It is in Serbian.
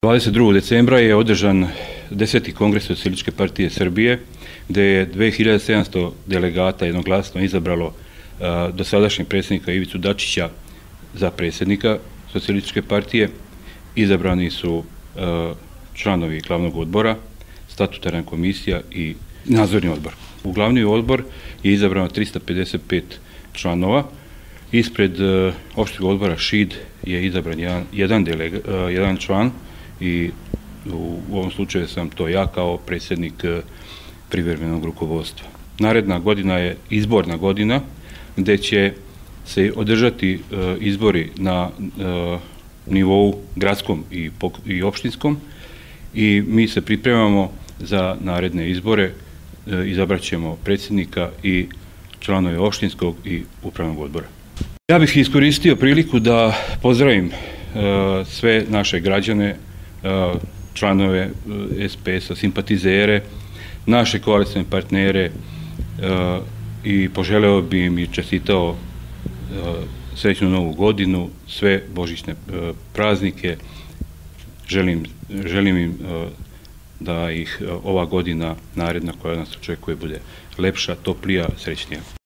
22. decembra je održan 10. kongres Socijalističke partije Srbije, gde je 2700 delegata jednoglasno izabralo dosadašnjeg predsjednika Ivicu Dačića za predsjednika Socijalističke partije. Izabrani su članovi glavnog odbora, statutarna komisija i nadzorni odbor. U glavni odbor je izabrano 355 članova. Ispred opšteg odbora ŠID je izabran jedan član i u ovom slučaju sam to ja kao predsjednik privremenog rukovodstva. Naredna godina je izborna godina gde će se održati izbori na nivou gradskom i opštinskom i mi se pripremamo za naredne izbore, izabrat ćemo predsjednika i članove opštinskog i upravnog odbora. Ja bih iskoristio priliku da pozdravim sve naše građane, članove SPS-a, simpatizere, naše koalicione partnere i poželeo bi im i čestitao srećnu novu godinu, sve božićne praznike. Želim im da ih ova godina naredna koja nas očekuje bude lepša, toplija, srećnija.